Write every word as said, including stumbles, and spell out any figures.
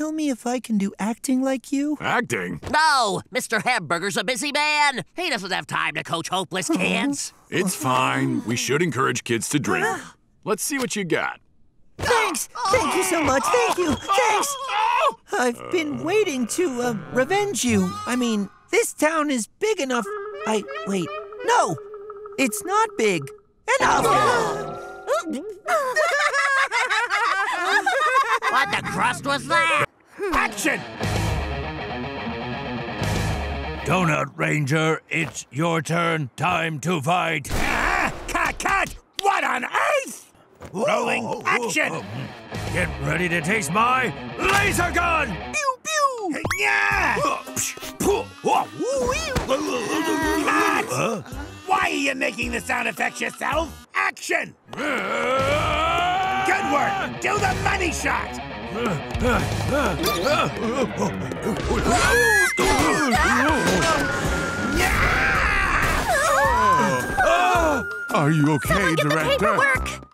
tell me if I can do acting like you? Acting? No! Mister Hamburger's a busy man. He doesn't have time to coach hopeless kids. It's fine. We should encourage kids to drink. Let's see what you got. Thanks! Thank you so much! Thank you! Thanks! I've been waiting to, uh, revenge you. I mean, this town is big enough... I... wait. No! It's not big. Enough! What the crust was that? Action! Donut Ranger, it's your turn. Time to fight. Ah, cut, cut! What on earth? Rolling action! Get ready to taste my laser gun! Pew, pew! Yeah! Cut! Huh? Why are you making the sound effects yourself? Action! Good work! Do the money shot! Are you okay, Someone get the Director? paperwork!